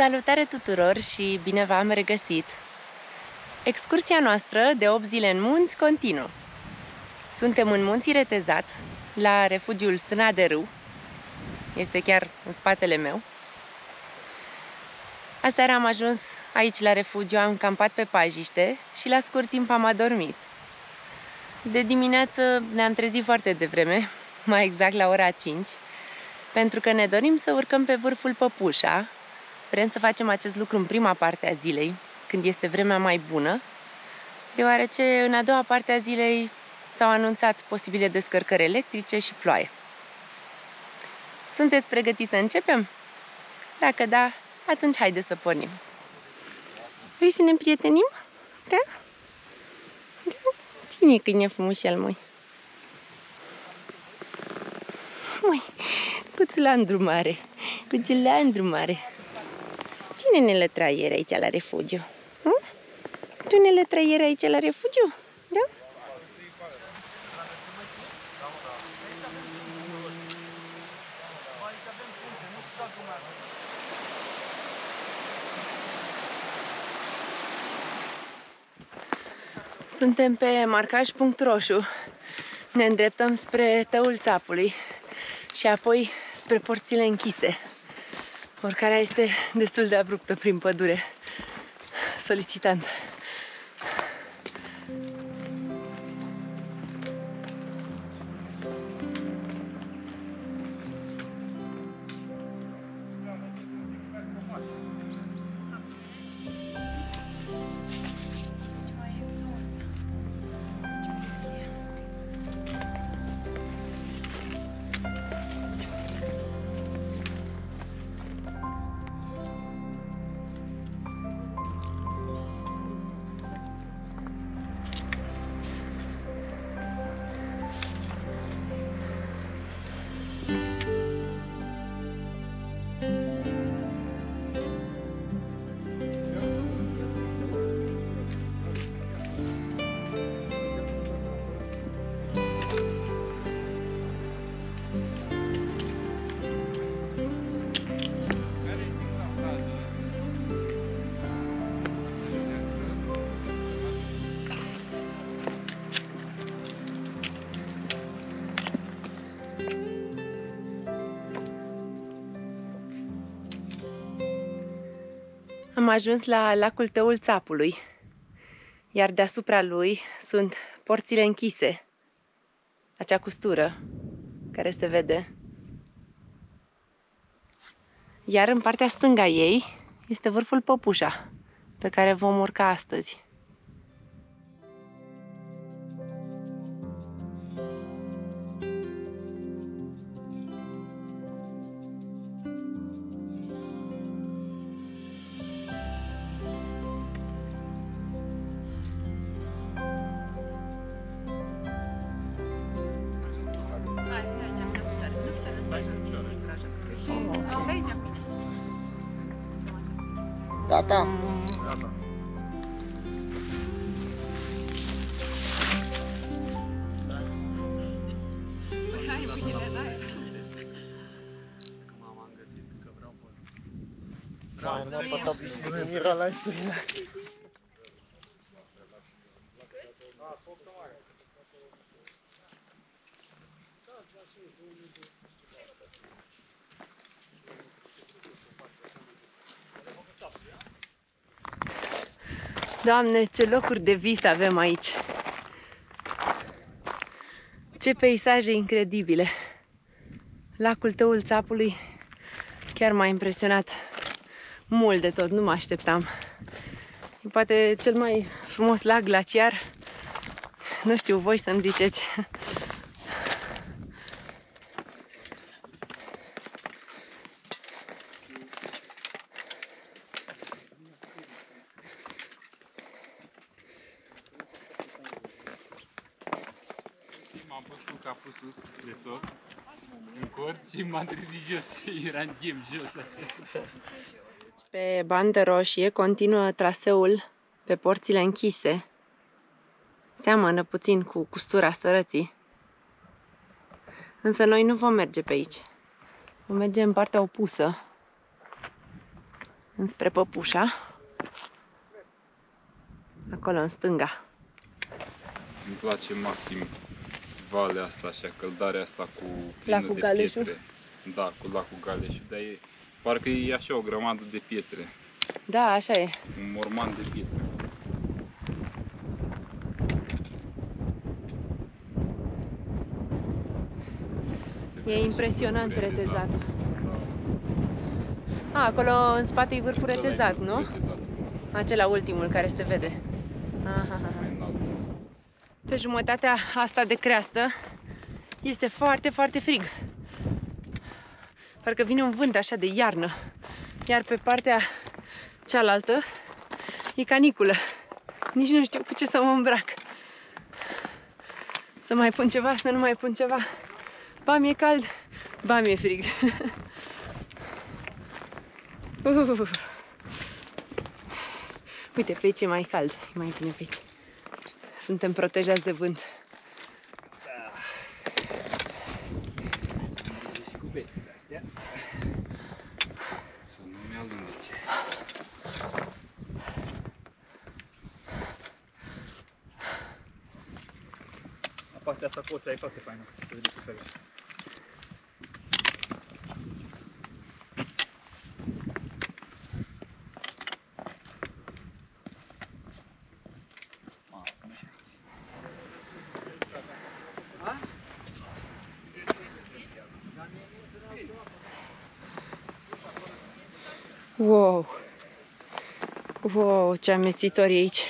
Salutare tuturor și bine v-am regăsit! Excursia noastră de 8 zile în munți continuă. Suntem în Munții Retezat, la refugiul Stâna de Râu. Este chiar în spatele meu. Aseară am ajuns aici la refugiu, am campat pe pajiște și la scurt timp am adormit. De dimineață ne-am trezit foarte devreme, mai exact la ora 5, pentru că ne dorim să urcăm pe vârful Păpușa. Vrem să facem acest lucru în prima parte a zilei, când este vremea mai bună, deoarece în a doua parte a zilei s-au anunțat posibile descărcări electrice și ploaie. Sunteți pregătiți să începem? Dacă da, atunci haideți să pornim. Vrei să ne împrietenim? Da? Da? Ține câine frumușel, măi. Măi, cuțul la îndrumare. Cuțul la îndrumare. Cine ne lătraiere aici la refugiu? Tu ne lătraiere aici la refugiu? Da? Suntem pe marcaj punct roșu. Ne îndreptăm spre Tăul Țapului și apoi spre porțile închise. Urcarea este destul de abruptă prin pădure. Solicitant. Am ajuns la lacul Tăul Țapului, iar deasupra lui sunt porțile închise, acea custură care se vede. Iar în partea stângă a ei este vârful Păpușa, pe care vom urca astăzi. Gata? Gata. Mama, am găsit că vreau Doamne, ce locuri de vis avem aici! Ce peisaje incredibile! Lacul Tăul Țapului chiar m-a impresionat mult de tot, nu mă așteptam. E poate cel mai frumos lac glaciar, nu știu, voi să-mi ziceți. M-am pus cu capul sus de tot, în cort, și m-am trezit jos. Era în ghem jos. Pe bandă roșie continuă traseul pe porțile închise. Seamănă puțin cu custura Stărății. Însă noi nu vom merge pe aici. Vom merge în partea opusă, înspre Păpușa. Acolo, în stânga. Îmi place maxim valea asta și căldarea asta cu Lacul plină de Galeșul? pietre. Da, cu lacul Galeșul, dar e, parcă e așa o grămadă de pietre. Da, așa e. Un morman de pietre. E impresionant retezatul. Da. A, acolo în spate e vârful retezat, nu? Retezat. Acela ultimul care se vede. Aha. Mai înalt. Pe jumătatea asta de creastă este foarte, foarte frig. Parcă vine un vânt așa de iarnă. Iar pe partea cealaltă e caniculă. Nici nu știu cu ce să mă îmbrac. Să mai pun ceva, să nu mai pun ceva. Ba mi-e cald, ba mi-e frig. Uite, pe aici e mai cald. E mai bine pe aici. Suntem protejați de vânt. Și cu bețile astea. Să nu-mi alunece. Partea asta cu ostea e foarte faină. Se vede super. Wow! Wow, ce amețitori aici!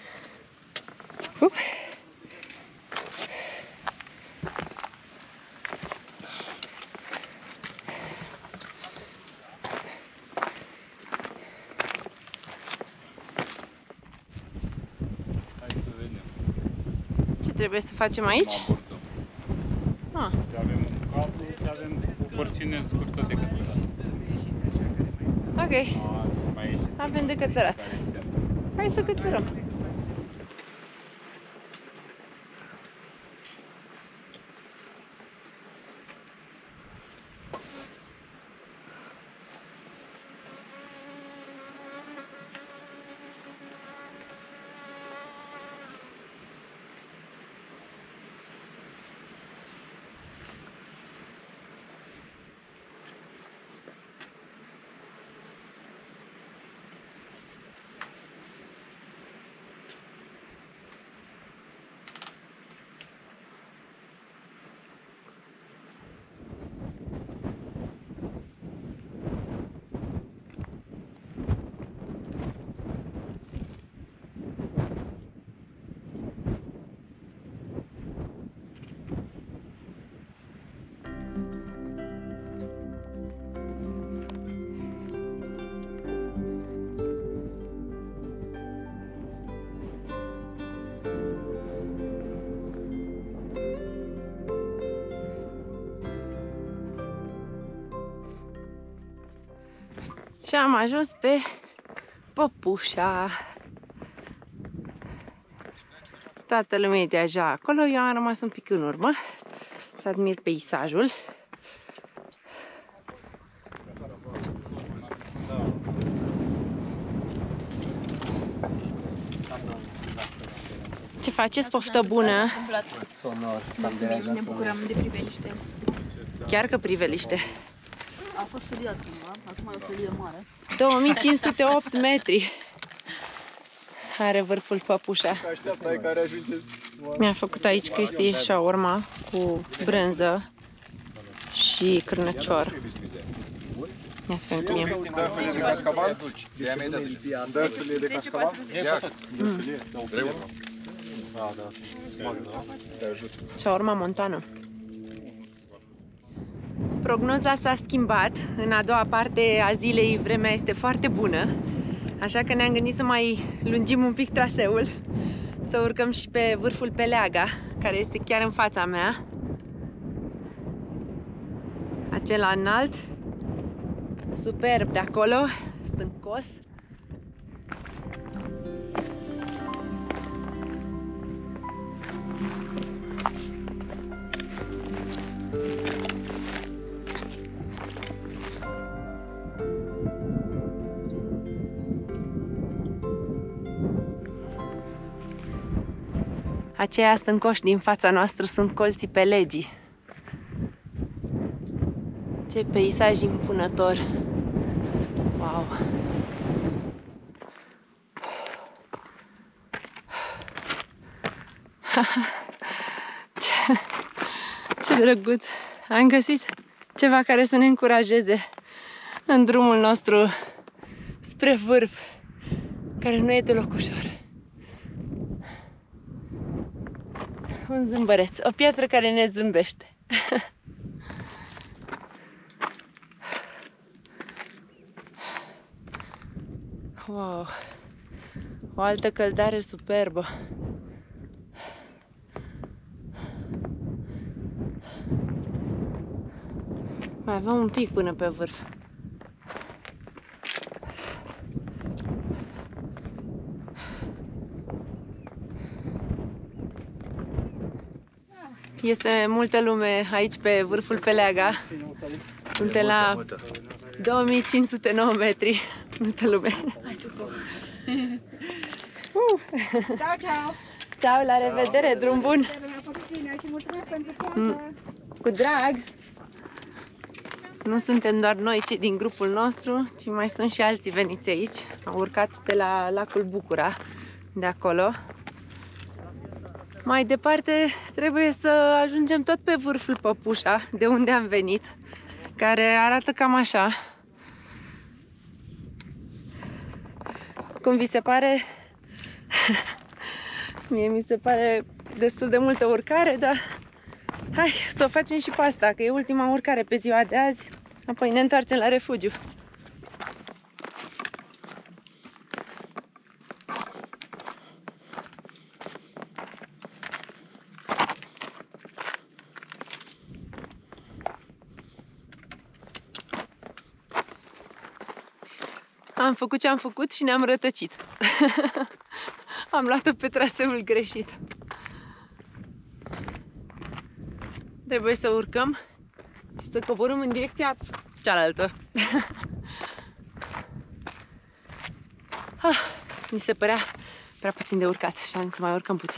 Hai să vedem. Ce trebuie să facem aici? Mă abordăm. Și avem un cablu și avem o porțiune scurtă de cățărat. Ok, avem de cățărat. Hai să cățărăm. Și am ajuns pe Păpușa. Toată lumea e deja acolo, eu am rămas un pic în urmă să admir peisajul. Ce faceți? Poftă bună! Sonor. Mulțumim, ne bucurăm de priveliște. Chiar că priveliște. A fost feliat cumva, acum e o felie mare. 2508 metri are vârful Păpușa. Așteaptă care ajunge. Mi-a făcut aici Cristi shawarma cu brânză și cârnăcior. Ia să vedem cum e. Dă felie de cascaval? Dă felie de cascaval? Shawarma montană. Prognoza s-a schimbat. În a doua parte a zilei vremea este foarte bună. Așa că ne-am gândit să mai lungim un pic traseul. Să urcăm și pe vârful Peleaga, care este chiar în fața mea. Acela înalt. Superb de acolo, stâncos. Aceia stâncoși din fața noastră sunt colții Pelegii. Ce peisaj impunător! Wow! Ce drăguț! Am găsit ceva care să ne încurajeze în drumul nostru spre vârf, care nu e deloc ușor. Un zâmbăreț, o piatră care ne zâmbește. Wow! O altă căldare superbă. Mai avem un pic până pe vârf. Este multă lume aici pe vârful Peleaga. Suntem la 2509 metri. Multă lume. Ciao, ciao! Ciao, la revedere, drum bun! Cu drag! Nu suntem doar noi cei din grupul nostru, ci mai sunt și alții veniți aici. Au urcat de la lacul Bucura, de acolo. Mai departe trebuie să ajungem tot pe vârful Păpușa, de unde am venit, care arată cam așa. Cum vi se pare? Mie mi se pare destul de multă urcare, dar hai să o facem și pe asta, că e ultima urcare pe ziua de azi, apoi ne întoarcem la refugiu. Am făcut ce am făcut și ne-am rătăcit. Am luat-o pe traseul greșit. Trebuie să urcăm și să coborâm în direcția cealaltă. Mi se părea prea puțin de urcat și am să mai urcăm puțin.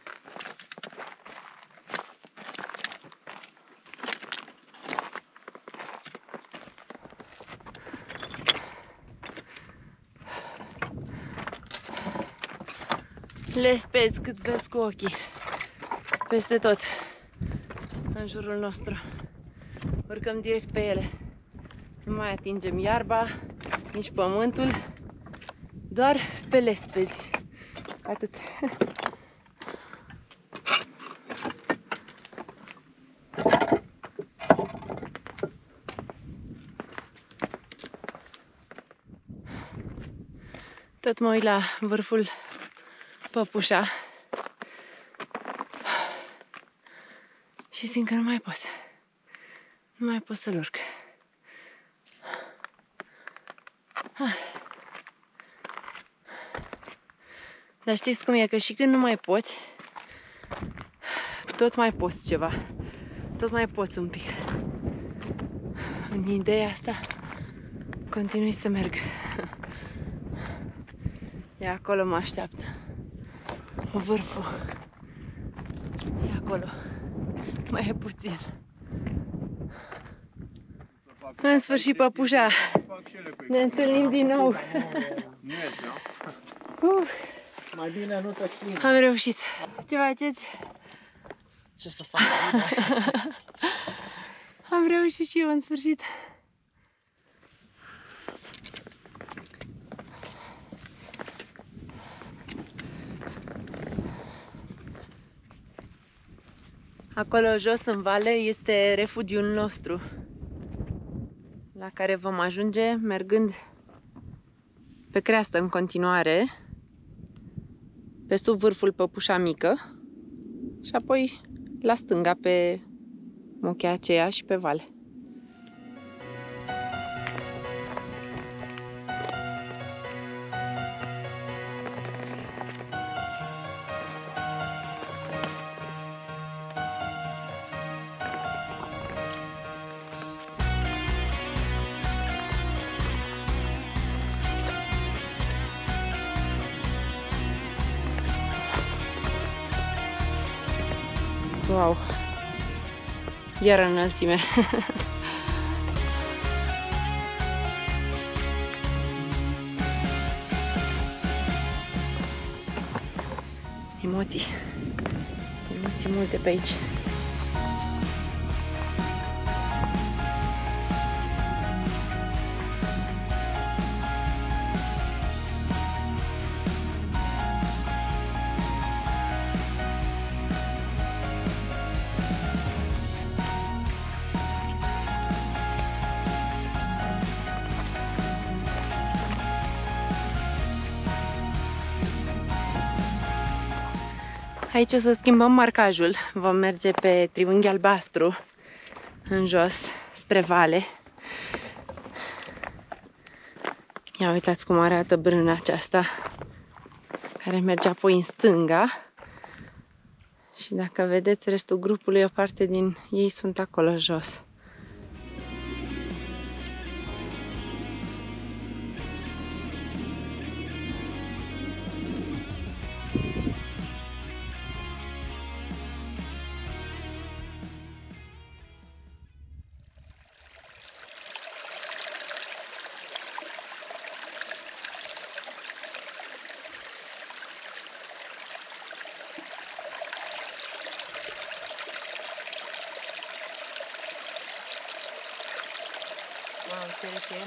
Lespezi cât vezi cu ochii, peste tot, în jurul nostru. Urcăm direct pe ele. Nu mai atingem iarba, nici pământul, doar pe lespezi. Atât. Tot mă uit la vârful Păpușa și simt că nu mai pot. Nu mai pot să-l urc. Dar știți cum e? Că și când nu mai poți, tot mai poți ceva. Tot mai poți un pic. În ideea asta continui să merg. E acolo, mă așteaptă. Vârful. E acolo. Mai e puțin. În sfârșit, Păpușa. Ne întâlnim din nou. Mai bine nu te schimbi. Am reușit. Ce faceți? Ce să fac? Am reușit și eu în sfârșit. Acolo jos în vale este refugiul nostru, la care vom ajunge mergând pe creastă în continuare, pe sub vârful Păpușa Mică și apoi la stânga pe muchea aceea și pe vale. Wow! Iar înălțime. Emoții. Emoții multe pe aici. Aici o să schimbăm marcajul. Vom merge pe Triunghi Albastru, în jos, spre vale. Ia uitați cum arată brâna aceasta, care merge apoi în stânga. Și dacă vedeți, restul grupului, o parte din ei sunt acolo jos. Wow, ce recem!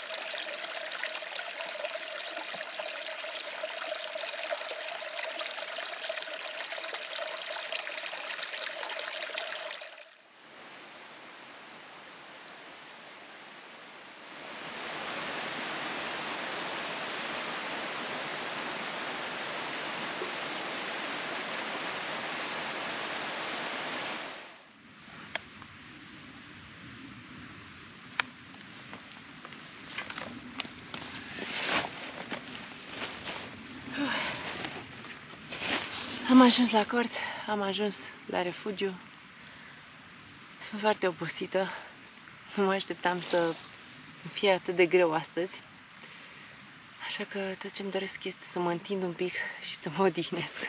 Am ajuns la cort, am ajuns la refugiu. Sunt foarte obosită. Nu mă așteptam să fie atât de greu astăzi. Așa că tot ce-mi doresc este să mă întind un pic și să mă odihnesc.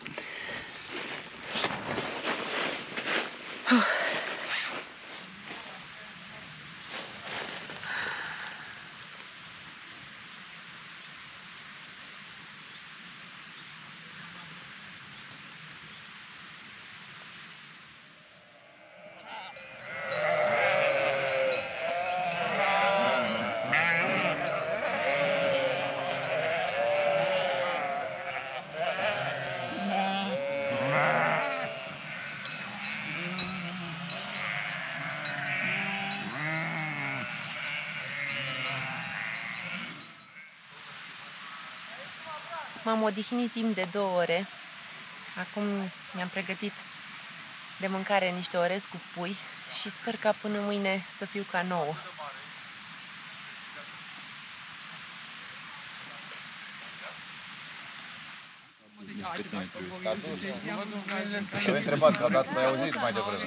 M-am odihnit timp de 2 ore. Acum mi-am pregătit de mâncare niște orez cu pui și sper ca până mâine să fiu ca nouă. Te-ai întrebat că a dat, ai auzit mai devreme.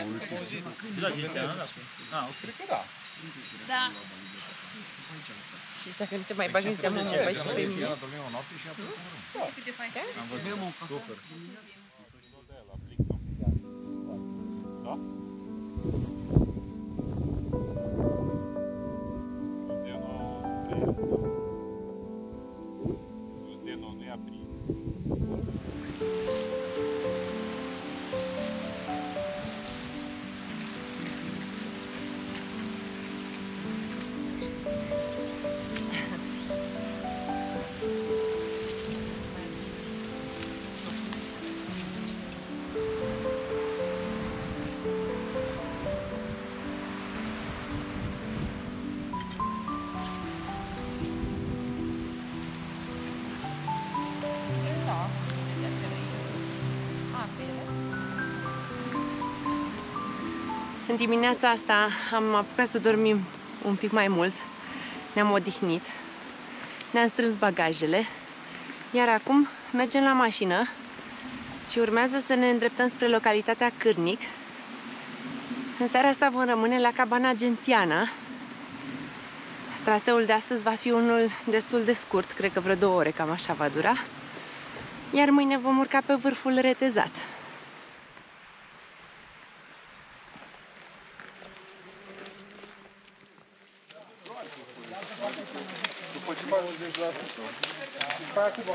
Cred că da. Da. Și dacă nu te mai bagi în seamă, mă bagi pe mine. Am văzut. Super. În dimineața asta am apucat să dormim un pic mai mult. Ne-am odihnit. Ne-am strâns bagajele. Iar acum mergem la mașină și urmează să ne îndreptăm spre localitatea Cârnic. În seara asta vom rămâne la cabana Gențiana. Traseul de astăzi va fi unul destul de scurt, cred că vreo 2 ore, cam așa va dura. Iar mâine vom urca pe vârful Retezat.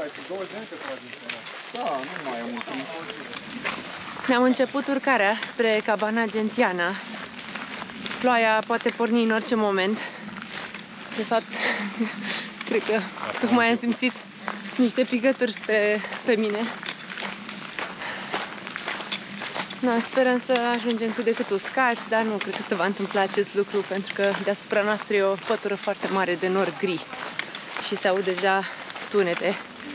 Da, nu mai e mult. Ne-am început urcarea spre cabana Gențiana. Ploaia poate porni în orice moment. De fapt, cred că tocmai am simțit niște picături pe mine. Na, sperăm să ajungem cât de cât uscați, dar nu cred că se va întâmpla acest lucru, pentru că deasupra noastră e o pătură foarte mare de nor gri și se aud deja tunete.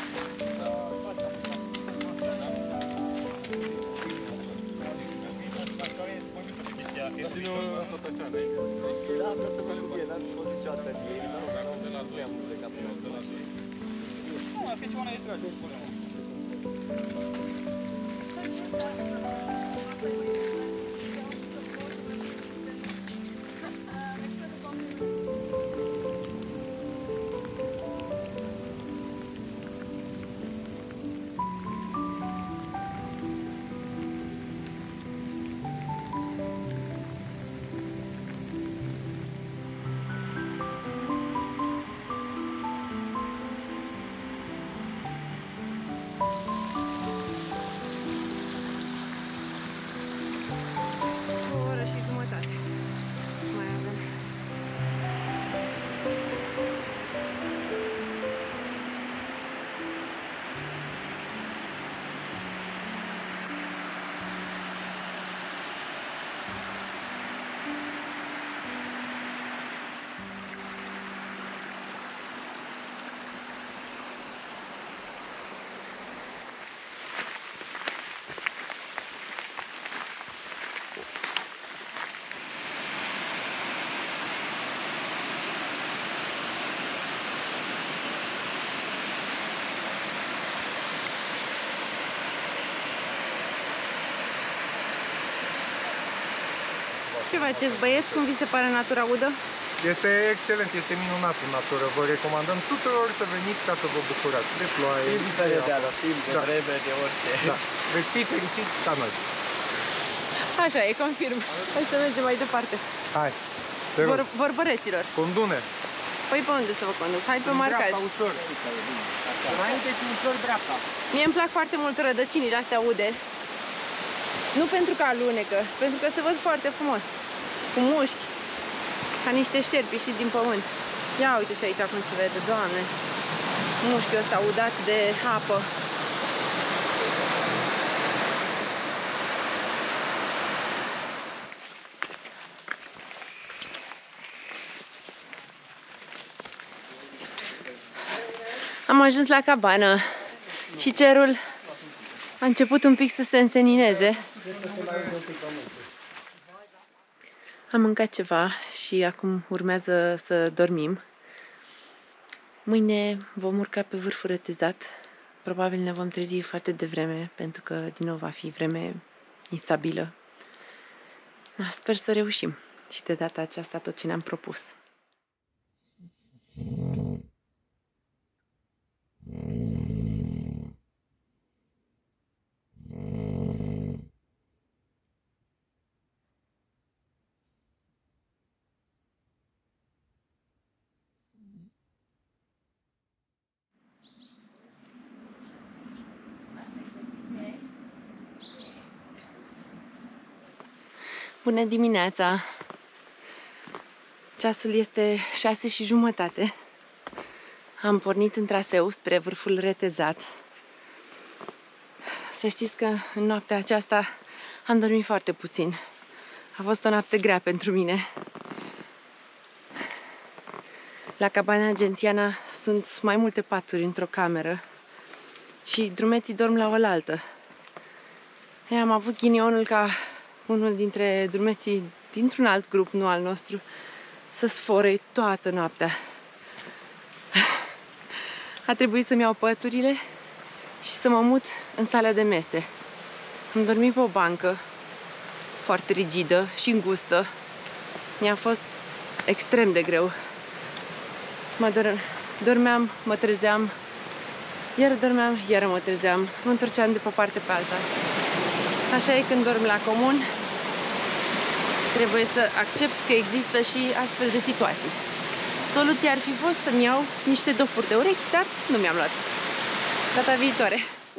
Ce faceți, băieți? Cum vi se pare natura udă? Este excelent, este minunat în natură. Vă recomandăm tuturor să veniți ca să vă bucurați de ploaie, de alătim, de vreme, de orice. Da. Veți fi fericiți ca noi. Așa e, confirm. Hai să mergem mai departe. Hai, te rog. Vorbăreților. Condune. Păi pe unde să vă conduc? Hai pe marcaj. ușor. Înainte și ușor dreapta. Mie îmi plac foarte mult rădăcinile astea ude. Nu pentru că alunecă, pentru că se văd foarte frumos. Cu mușchi. Ca niște șerpi ieșiți din pământ. Ia uite și aici cum se vede, Doamne. Mușchiul ăsta udat de apă. Am ajuns la cabană și cerul a început un pic să se însenineze. Am mâncat ceva și acum urmează să dormim. Mâine vom urca pe vârful retezat. Probabil ne vom trezi foarte devreme, pentru că din nou va fi vreme instabilă. Da, sper să reușim și de data aceasta tot ce ne-am propus. Bună dimineața! Ceasul este 6:30. Am pornit în traseu spre vârful retezat. Să știți că în noaptea aceasta am dormit foarte puțin. A fost o noapte grea pentru mine. La cabana Gențiana sunt mai multe paturi într-o cameră și drumeții dorm la oaltă. Am avut ghinionul ca unul dintre drumeții dintr-un alt grup, nu al nostru, să sfore toată noaptea. A trebuit să-mi iau păturile și să mă mut în sala de mese. Am dormit pe o bancă foarte rigidă și îngustă. Mi-a fost extrem de greu. Dormeam, mă trezeam, iar dormeam, iar mă trezeam. Mă întorceam de pe o parte pe alta. Așa e când dormi la comun. Trebuie să accept că există și astfel de situații. Soluția ar fi fost să-mi iau niște dofuri de urechi, dar nu mi-am luat. Data viitoare!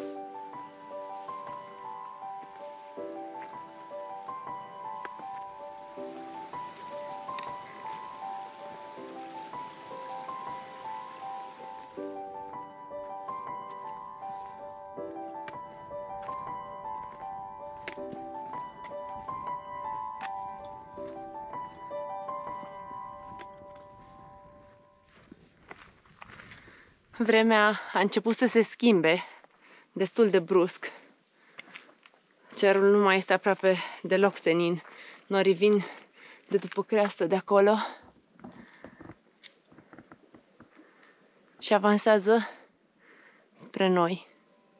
Vremea a început să se schimbe destul de brusc. Cerul nu mai este aproape deloc senin. Norii vin de după creastă de acolo și avansează spre noi.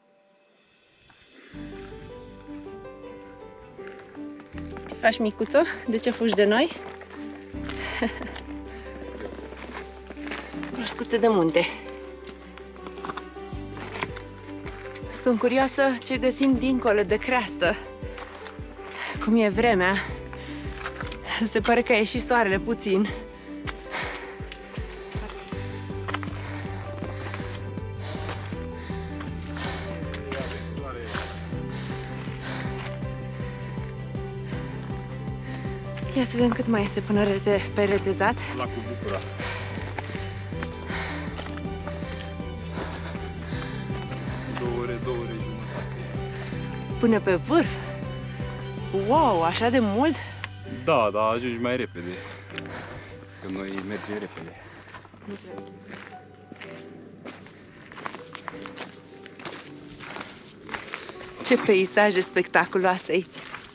Ce faci, micuțo? De ce fugi de noi? Proșcuțe de munte. Sunt curioasă ce găsim dincolo de creastă. Cum e vremea. Se pare că a ieșit soarele puțin. Ia să vedem cât mai este până pe retezat. Lacul Bucura. Două ore jumătate. Până pe vârf? Wow, așa de mult? Da, dar ajungi mai repede. Că noi mergem repede. Ce peisaje spectaculoase aici!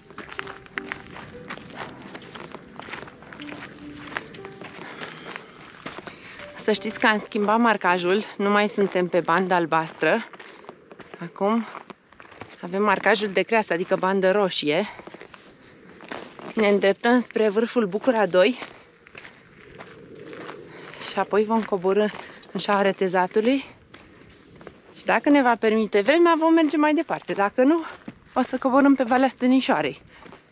Să știți că am schimbat marcajul, nu mai suntem pe bandă albastră. Acum avem marcajul de creastă, adică bandă roșie. Ne îndreptăm spre vârful Bucura 2 și apoi vom coborî în șaua retezatului. Și dacă ne va permite vremea, vom merge mai departe. Dacă nu, o să coborâm pe Valea Stănișoarei.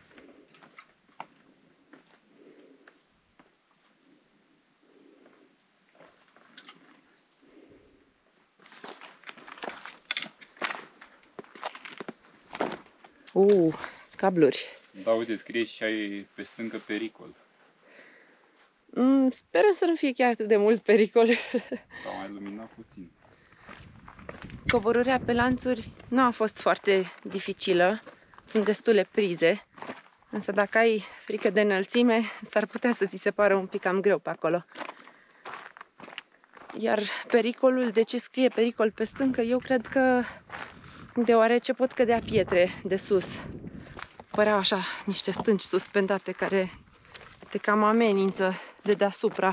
Cabluri. Da, uite, scrie și ai pe stâncă pericol. Sper să nu fie chiar atât de mult pericol. S-a mai luminat puțin. Coborârea pe lanțuri nu a fost foarte dificilă. Sunt destule prize. Însă dacă ai frică de înălțime, s-ar putea să ți se pară un pic cam greu pe acolo. Iar pericolul, de ce scrie pericol pe stâncă, eu cred că deoarece pot cădea pietre de sus. Păreau așa niște stânci suspendate care te cam amenință de deasupra.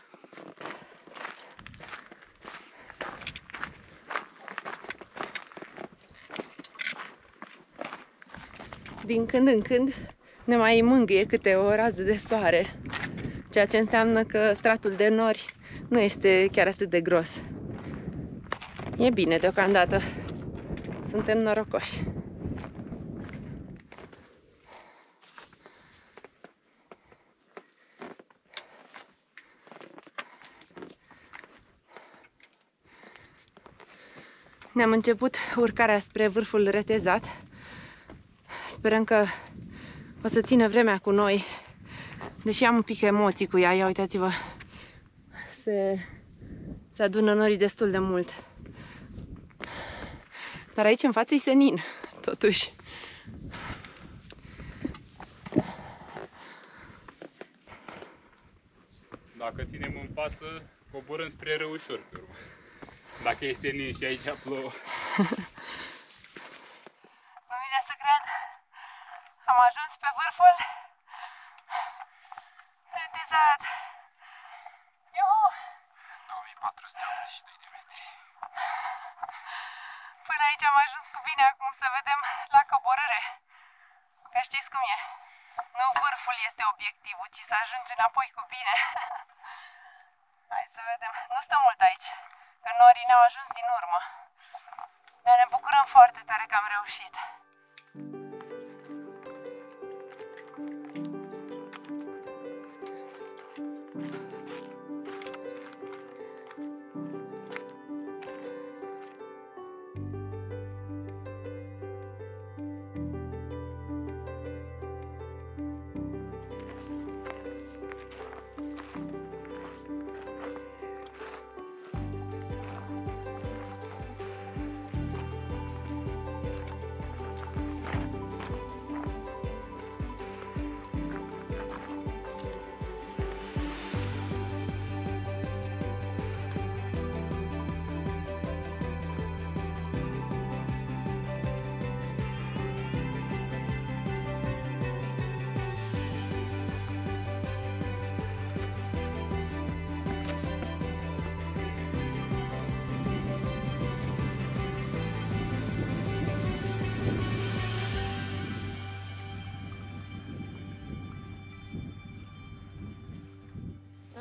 Din când în când ne mai mângâie câte o rază de soare, ceea ce înseamnă că stratul de nori nu este chiar atât de gros. E bine deocamdată. Suntem norocoși. Ne-am început urcarea spre vârful retezat. Sperăm că o să țină vremea cu noi. Deși am un pic emoții cu ea, ia uitați-vă. Se adună norii destul de mult. Dar aici în față e senin, totuși. Dacă ținem în față, coborâm spre Răușor pe urmă. Dacă e senin și aici plouă. Nu vine să cred. Am ajuns pe vârful retezat. Iuhu! 2482 de metri. Până aici am ajuns cu bine, acum să vedem la coborâre. Că știți cum e. Nu vârful este obiectivul, ci să ajungi înapoi cu bine. Hai să vedem. Nu stă mult aici, că norii ne-au ajuns din urmă. Dar ne bucurăm foarte tare că am reușit.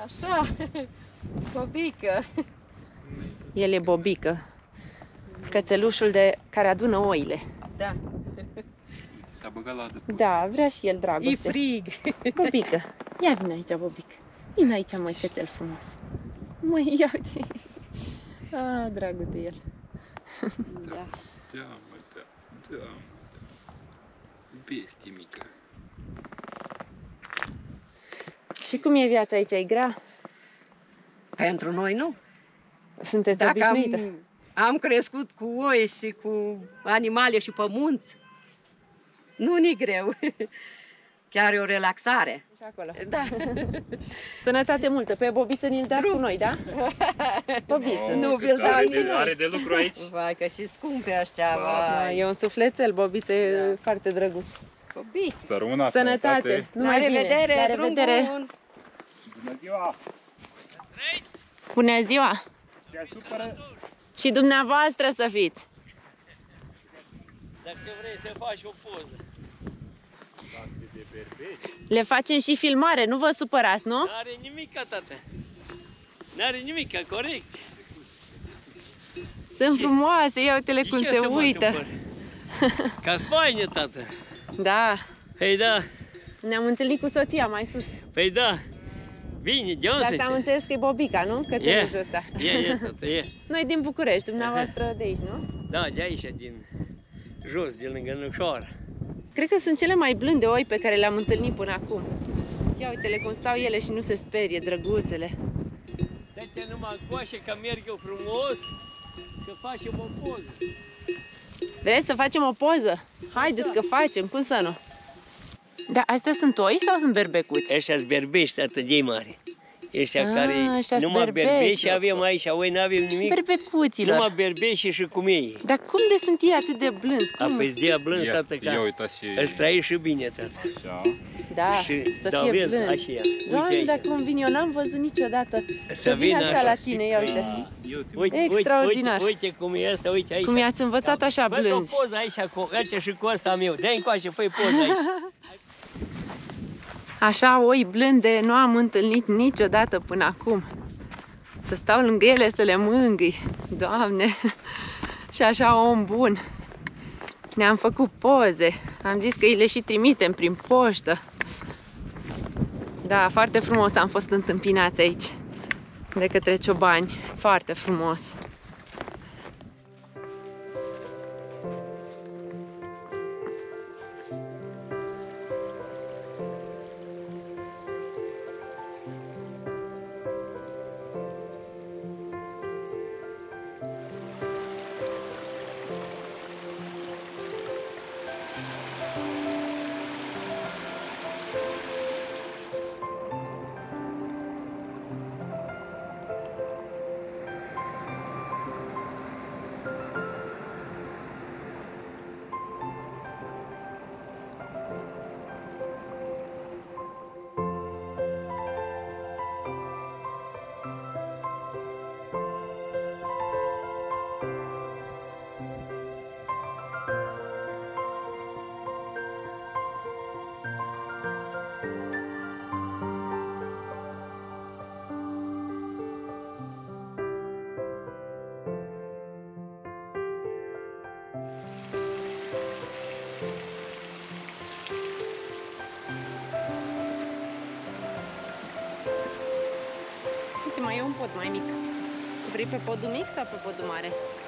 Așa, Bobică. El e Bobică, cățelușul care adună oile. Da. S-a băgat la adăpost. Da, vrea și el dragoste. E frig. Bobică, ia vine aici, Bobică. Vine aici, măi, cățel frumos. Măi, ia uite. Ah, dragul de el. Da. Da, mă, da, da, mă, da. Bestie mică. Și cum e viața aici? E grea? Pentru noi nu. Sunteți Dacă obișnuită? am crescut cu oi și cu animale și pămânți, nu ni greu. Chiar e o relaxare. Și acolo. Da. Sănătate multă. Pe Bobiță ni-l dați cu noi, da? Bobiță. Nu vi-l dau nici. Are de lucru aici? Vai, că și scumpe ăștia, Da, vai. e un sufletel, Bobiță e Da. foarte drăguț. Copii. Să rămână Sănătate. La Numai bine. revedere, La drum revedere. bun. Bună ziua! Bună ziua! Și dumneavoastră să fiți! Dacă vrei să faci o poză. Le facem și filmare, nu vă supărați, nu? N-are nimic, tată. N-are nimic, corect. Sunt frumoase, ia uite-le De cum ce se să mă uită. supăr? Ca-s faine, tată. Da, Păi da, ne-am întâlnit cu soția mai sus. păi da. Bine, de Și unde asta am înțeles că e Bobica, nu? Cățelușul ăsta. E, tată, e. Noi din București, dumneavoastră de aici, nu? Da, de aici, din jos, de lângă Nășoară. Cred că sunt cele mai blânde oi pe care le-am întâlnit până acum. Ia uite-le cum stau ele și nu se sperie, drăguțele. Dă-te numai coașe că merg eu frumos, să facem o poză. Vreți să facem o poză? Haideți că facem, cum să nu? Da, astea sunt oi sau sunt berbecuți? Ăștia-s berbești, tată, de mari. Ăștia care ăștia-s numai berbeci. berbești avem aici, oi n-avem nimic. Berbecuților. Numai berbești și cum ei. Dar cum de sunt ei atât de blânzi? A, Cum? păi de blâns, tată, Ia ca uitați și... îți trăi și bine, tată. Așa. Da, Și, să da, fie vezi, blânzi. așa e. Doamne, Uite dar aici. cum vin eu, n-am văzut niciodată. Să vin vină așa la tine, ia uite. Da. Uite, Uite, Extraordinar. uite cum e asta, uite aici. Cum i-ați învățat așa Fă-ți o blânzi. poză aici, cu ăsta și cu ăsta meu. Dă-i încoace, fă-i poză aici. Așa oi blânde nu am întâlnit niciodată până acum. Să stau lângă ele, să le mângâi. Doamne! Și așa om bun. Ne-am făcut poze. Am zis că îi le și trimitem prin poștă. Da, foarte frumos am fost întâmpinați aici de către ciobani. Foarte frumos. Uite, mai e un pod mai mic. Vrei pe podul mic sau pe podul mare?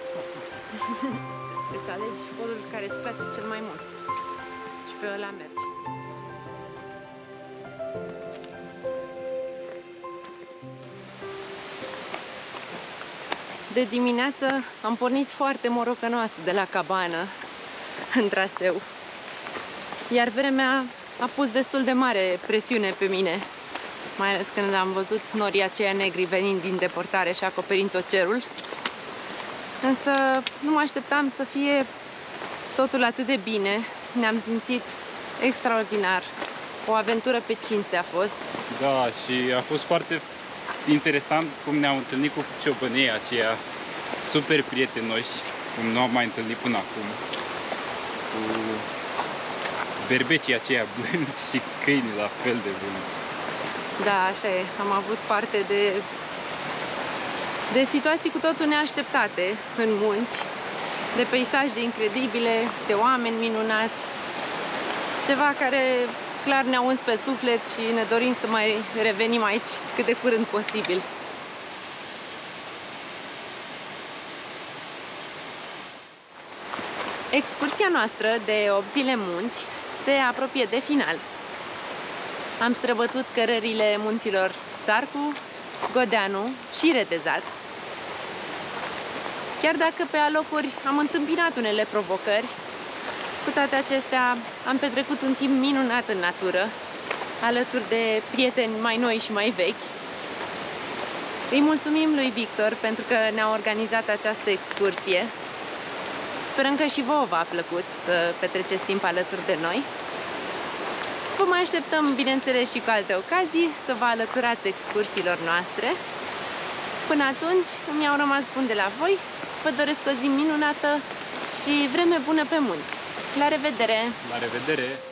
Îți alegi podul care îți place cel mai mult. Și pe ăla mergi. De dimineață am pornit foarte morocănoasă de la cabană în traseu. Iar vremea a pus destul de mare presiune pe mine. Mai ales când am văzut norii aceia negri venind din depărtare și acoperind tot cerul. Însă nu mă așteptam să fie totul atât de bine. Ne-am simțit extraordinar. O aventură pe cinste a fost. Da, și a fost foarte interesant cum ne-am întâlnit cu ciobănii aceia super prietenoși, cum nu am mai întâlnit până acum. Cu berbecii aceia blânzi și câinii la fel de blânzi. Da, așa e. Am avut parte de situații cu totul neașteptate în munți, de peisaje incredibile, de oameni minunați, ceva care clar ne-a uns pe suflet și ne dorim să mai revenim aici cât de curând posibil. Excursia noastră de 8 zile munți se apropie de final. Am străbătut cărările munților Țarcu, Godeanu și Retezat. Chiar dacă pe alocuri am întâmpinat unele provocări, cu toate acestea am petrecut un timp minunat în natură, alături de prieteni mai noi și mai vechi. Îi mulțumim lui Victor pentru că ne-a organizat această excursie. Sperăm că și vouă v-a plăcut să petreceți timp alături de noi. Vă mai așteptăm, bineînțeles, și cu alte ocazii să vă alăturați excursiilor noastre. Până atunci, îmi au rămas bun de la voi. Vă doresc o zi minunată și vreme bună pe munți. La revedere! La revedere!